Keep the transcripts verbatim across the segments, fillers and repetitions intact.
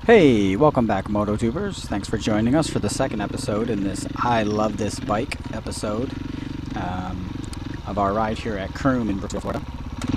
Hey, welcome back, MotoTubers. Thanks for joining us for the second episode in this I Love This Bike episode um, of our ride here at Croom in Brooksville, Florida.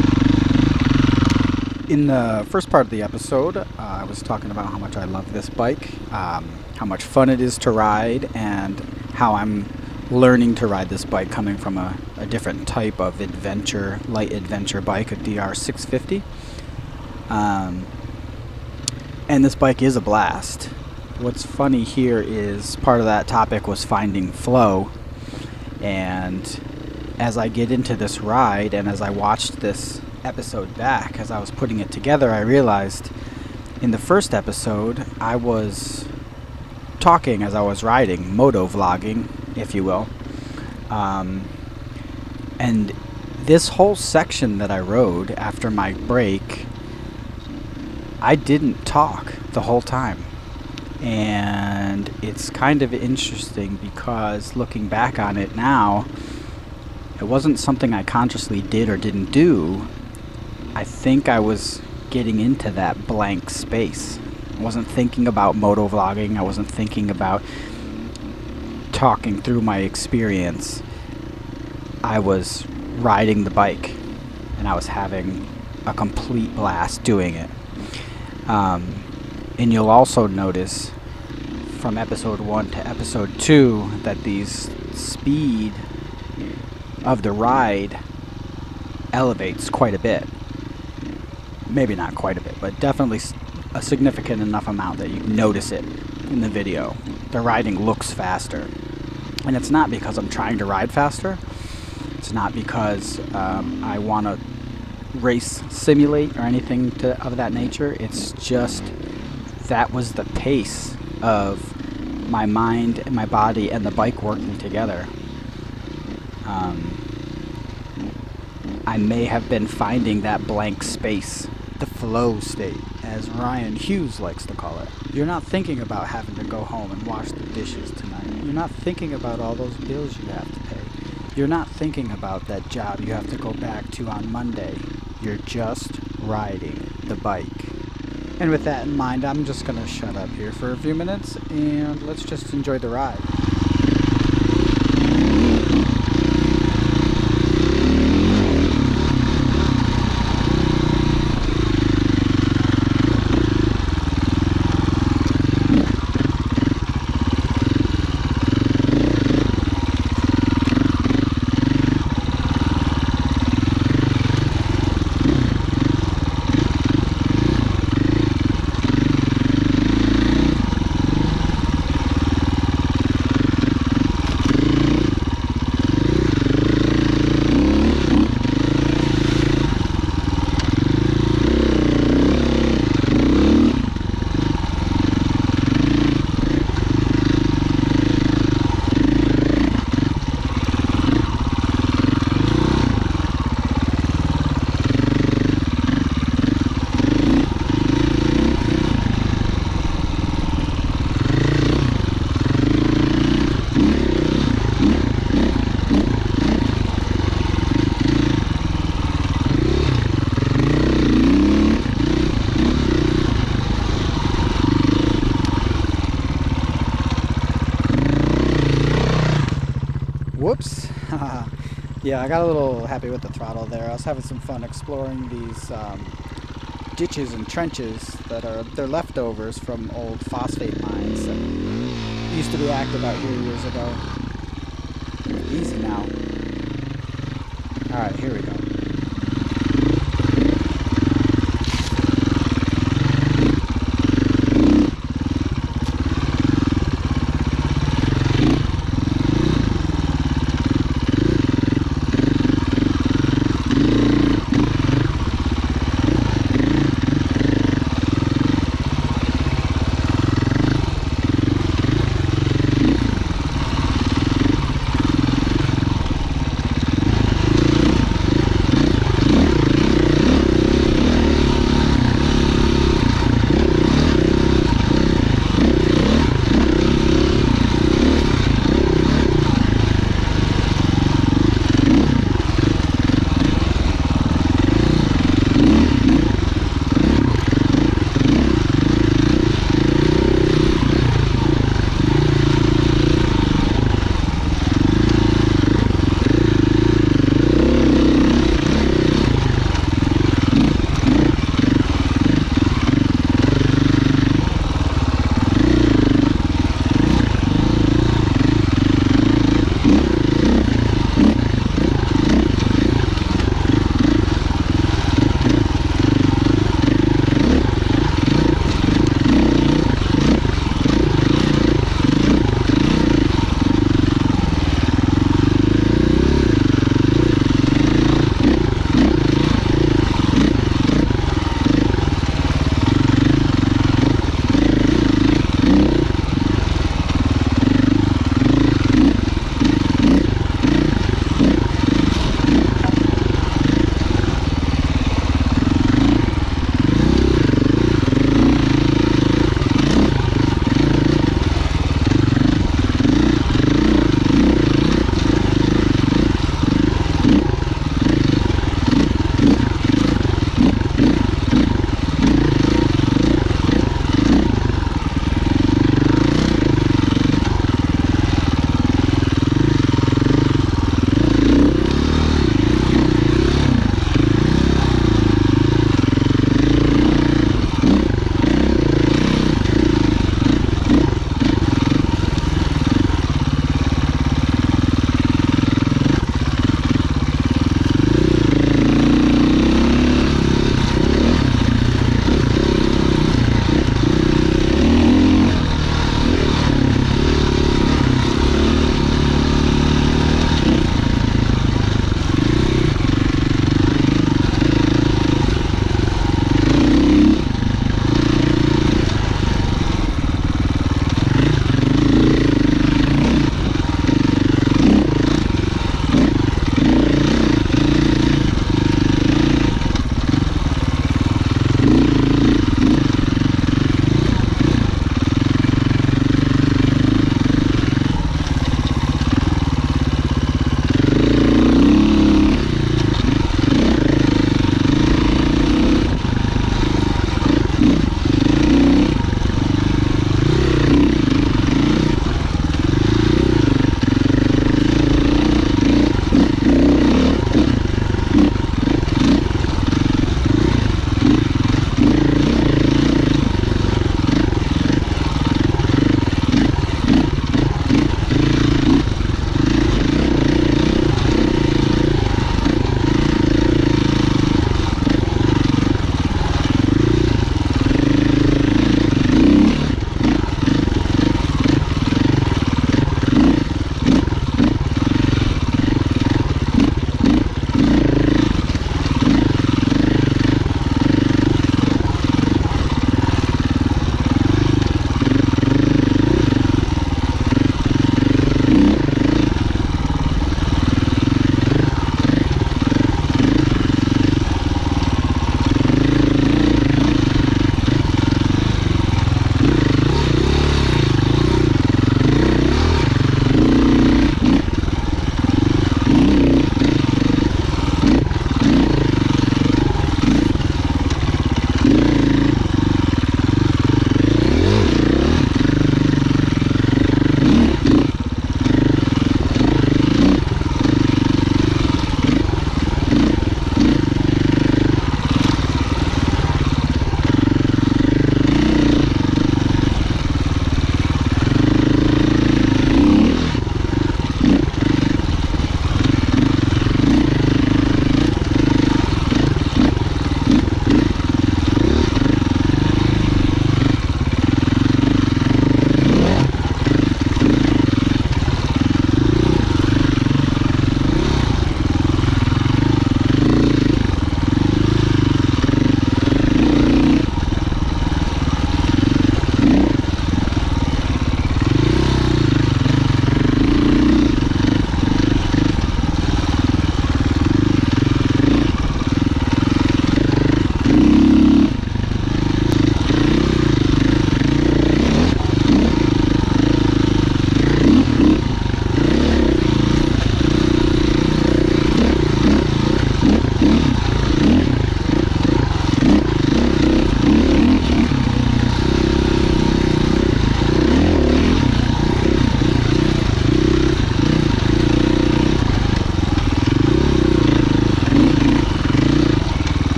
In the first part of the episode, uh, I was talking about how much I love this bike, um, how much fun it is to ride, and how I'm learning to ride this bike coming from a, a different type of adventure, light adventure bike, a D R six fifty. Um, And this bike is a blast. What's funny here is part of that topic was finding flow. And as I get into this ride and as I watched this episode back, as I was putting it together, I realized in the first episode I was talking as I was riding, moto vlogging, if you will. Um, and this whole section that I rode after my break, I didn't talk the whole time, and it's kind of interesting because looking back on it now, it wasn't something I consciously did or didn't do. I think I was getting into that blank space. I wasn't thinking about moto vlogging. I wasn't thinking about talking through my experience. I was riding the bike, and I was having a complete blast doing it. Um, and you'll also notice from episode one to episode two that the speed of the ride elevates quite a bit. Maybe not quite a bit, but definitely a significant enough amount that you notice it in the video. The riding looks faster. And it's not because I'm trying to ride faster. It's not because um, I want to race simulate or anything to, of that nature. It's just that was the pace of my mind and my body and the bike working together. Um, I may have been finding that blank space, the flow state, as Ryan Hughes likes to call it. You're not thinking about having to go home and wash the dishes tonight. You're not thinking about all those bills you have to pay. You're not thinking about that job you have to go back to on Monday. You're just riding the bike. And with that in mind, I'm just going to shut up here for a few minutes and let's just enjoy the ride. Whoops. Yeah, I got a little happy with the throttle there. I was having some fun exploring these um, ditches and trenches that are they're leftovers from old phosphate mines that used to be active out here years ago. Easy now. Alright, here we go.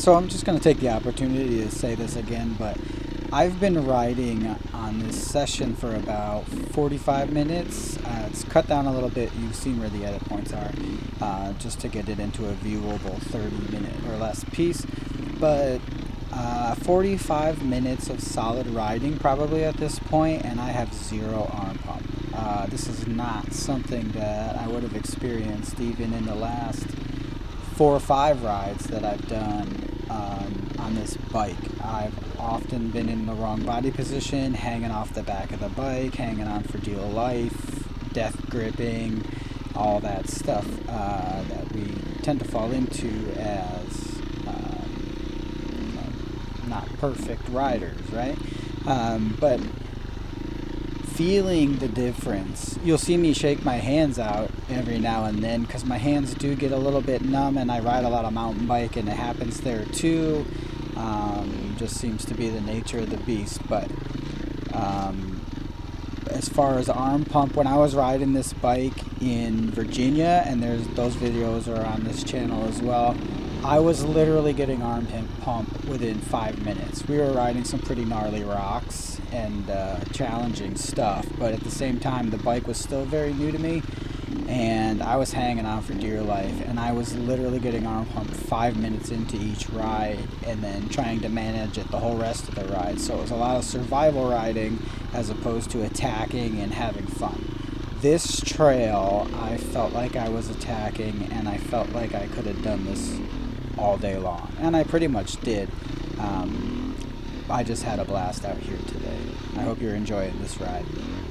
So I'm just going to take the opportunity to say this again, but I've been riding on this session for about forty-five minutes. Uh, it's cut down a little bit. You've seen where the edit points are, uh, just to get it into a viewable thirty minute or less piece. But uh, forty-five minutes of solid riding probably at this point, and I have zero arm pump. Uh, this is not something that I would have experienced even in the last four or five rides that I've done um, on this bike. I've often been in the wrong body position, hanging off the back of the bike, hanging on for dear life, death gripping, all that stuff uh, that we tend to fall into as um, not perfect riders, right? Um, but feeling the difference, you'll see me shake my hands out every now and then because my hands do get a little bit numb, and I ride a lot of mountain bike and it happens there too. Um, just seems to be the nature of the beast. But um, as far as arm pump, when I was riding this bike in Virginia, and there's those videos are on this channel as well, I was literally getting arm pump within five minutes. We were riding some pretty gnarly rocks and uh, challenging stuff, but at the same time the bike was still very new to me, and I was hanging on for dear life, and I was literally getting arm pump five minutes into each ride and then trying to manage it the whole rest of the ride. So it was a lot of survival riding as opposed to attacking and having fun. This trail, I felt like I was attacking, and I felt like I could have done this all day long, and I pretty much did. Um, I just had a blast out here today. I hope you're enjoying this ride.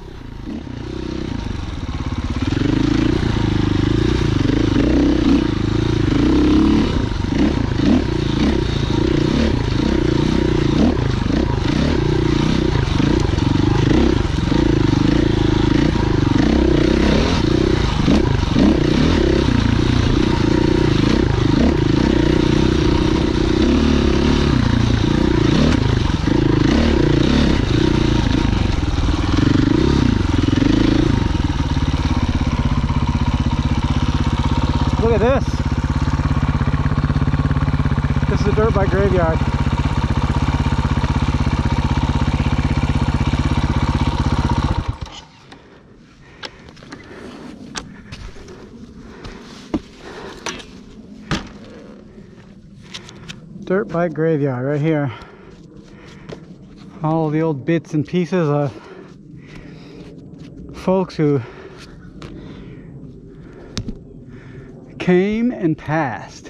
Look at this. This is a dirt bike graveyard. Dirt bike graveyard right here. All the old bits and pieces of folks who came and passed.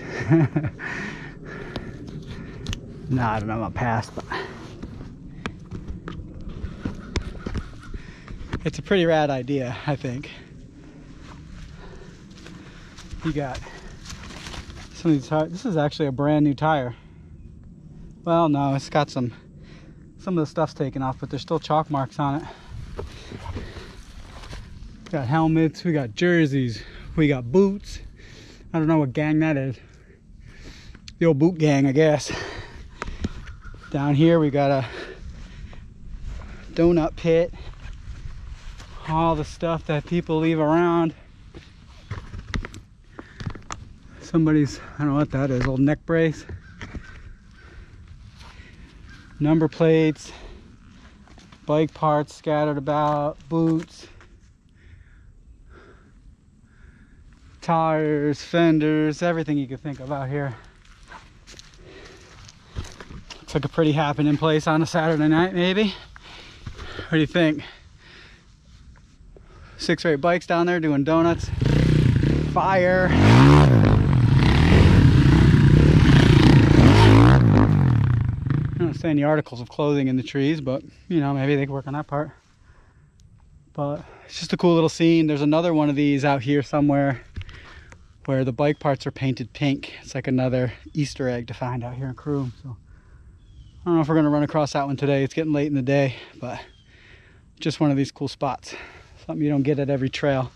No, I don't know about past, but it's a pretty rad idea, I think. You got some of these tires. This is actually a brand new tire. Well, no, it's got some, some of the stuff's taken off, but there's still chalk marks on it. We got helmets, we got jerseys, we got boots. I don't know what gang that is. The old boot gang, I guess. Down here we got a donut pit. All the stuff that people leave around. Somebody's, I don't know what that is, old neck brace. Number plates. Bike parts scattered about. Boots. Tires, fenders, everything you can think of out here. Looks like a pretty happening place on a Saturday night, maybe. What do you think? Six or eight bikes down there doing donuts. Fire. I don't see any articles of clothing in the trees, but you know, maybe they can work on that part. But it's just a cool little scene. There's another one of these out here somewhere where the bike parts are painted pink. It's like another Easter egg to find out here in Croom. So I don't know if we're gonna run across that one today. It's getting late in the day, but just one of these cool spots. Something you don't get at every trail.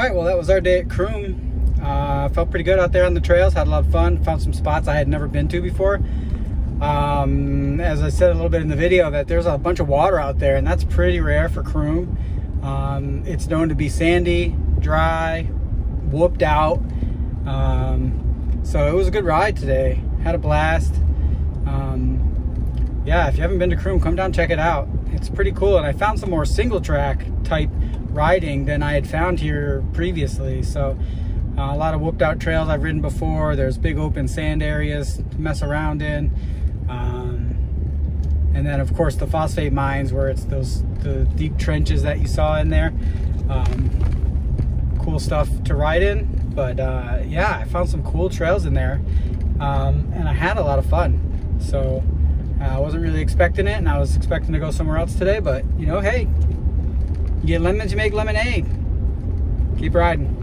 right, well, that was our day at Croom. Uh, felt pretty good out there on the trails. Had a lot of fun. Found some spots I had never been to before. Um, as I said a little bit in the video, that there's a bunch of water out there, and that's pretty rare for Croom. Um, it's known to be sandy, dry, whooped out. Um, so it was a good ride today. Had a blast. Um, yeah, if you haven't been to Croom, come down, check it out. It's pretty cool, and I found some more single track type riding than I had found here previously. So uh, a lot of whooped out trails I've ridden before. There's big open sand areas to mess around in. Um, and then of course the phosphate mines, where it's those the deep trenches that you saw in there. Um, cool stuff to ride in. But uh, yeah, I found some cool trails in there, um, and I had a lot of fun. So uh, I wasn't really expecting it, and I was expecting to go somewhere else today, but you know, hey, you get lemons, you make lemonade. Keep riding.